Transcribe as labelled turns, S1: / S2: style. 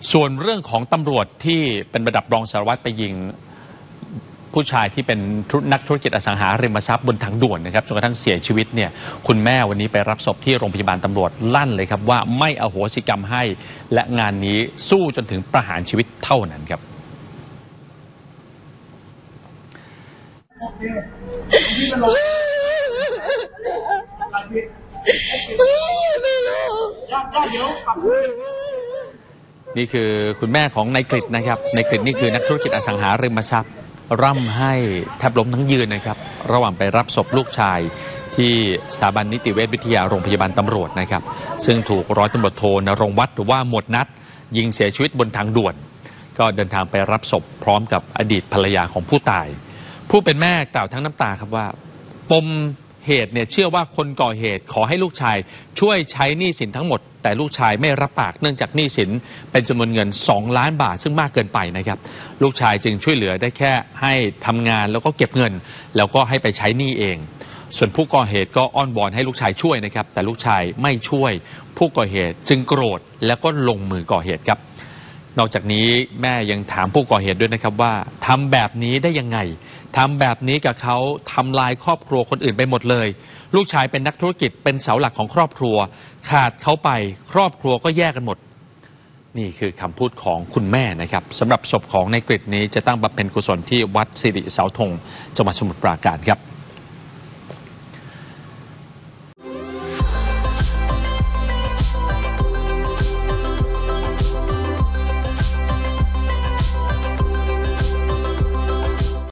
S1: ส่วนเรื่องของตำรวจที่เป็นระดับรองสารวัตรไปยิงผู้ชายที่เป็นนักธุรกิจอสังหาริมทรัพย์บนทางด่วนนะครับจนกระทั่งเสียชีวิตเนี่ยคุณแม่วันนี้ไปรับศพที่โรงพยาบาลตำรวจลั่นเลยครับว่าไม่อโหสิกรรมให้และงานนี้สู้จนถึงประหารชีวิตเท่านั้นครับนี่คือคุณแม่ของนายกฤษนะครับนายกฤษนี่คือนักธุรกิจอสังหาริมทรัพย์ร่ำให้แทบล้มทั้งยืนนะครับระหว่างไปรับศพลูกชายที่สถาบันนิติเวชวิทยาโรงพยาบาลตำรวจนะครับซึ่งถูกร้อยตำรวจโทณรงค์วัฒน์หรือว่าหมวดนัทยิงเสียชีวิตบนทางด่วนก็เดินทางไปรับศพพร้อมกับอดีตภรรยาของผู้ตายผู้เป็นแม่กล่าวทั้งน้ำตาครับว่าปมเหตุเนี่ยเชื่อว่าคนก่อเหตุขอให้ลูกชายช่วยใช้หนี้สินทั้งหมดแต่ลูกชายไม่รับปากเนื่องจากหนี้สินเป็นจำนวนเงิน2 ล้านบาทซึ่งมากเกินไปนะครับลูกชายจึงช่วยเหลือได้แค่ให้ทำงานแล้วก็เก็บเงินแล้วก็ให้ไปใช้หนี้เองส่วนผู้ก่อเหตุก็อ้อนวอนให้ลูกชายช่วยนะครับแต่ลูกชายไม่ช่วยผู้ก่อเหตุจึงโกรธแล้วก็ลงมือก่อเหตุครับนอกจากนี้แม่ยังถามผู้ก่อเหตุด้วยนะครับว่าทำแบบนี้ได้ยังไงทำแบบนี้กับเขาทำลายครอบครัวคนอื่นไปหมดเลยลูกชายเป็นนักธุรกิจเป็นเสาหลักของครอบครัวขาดเขาไปครอบครัวก็แยกกันหมดนี่คือคำพูดของคุณแม่นะครับสำหรับศพของนายกฤษนี้จะตั้งบำเพ็ญกุศลที่วัดสิริเสาธงจังหวัดสมุทรปราการครับ